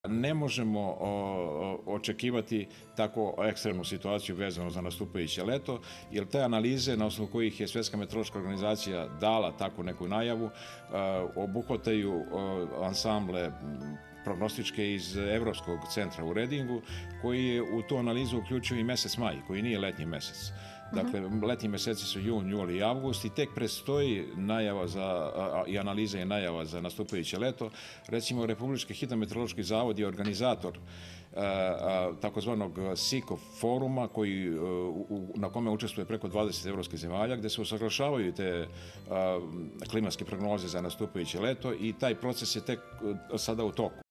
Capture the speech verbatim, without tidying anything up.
Ne možemo očekivati tako ekstremnu situaciju vezano za nastupajuće leto, jer te analize na osnovu kojih je Svjetska meteorološka organizacija dala takvu neku najavu obuhvataju ansamble prognostičke iz Evropskog centra u Redingu, koji je u tu analizu uključio i mesec maj, koji nije letnji mesec. Dakle, letnji meseci su jun, juli i avgust i tek predstoji najava za, i analiza i najava za nastupajuće leto. Recimo, Republički hidrometeorološki zavod je organizator takozvanog SIKO foruma koji, na kome učestvuje preko dvadeset evropskih zemalja, gde se usaglašavaju te klimatske prognoze za nastupajuće leto i taj proces je tek sada u toku.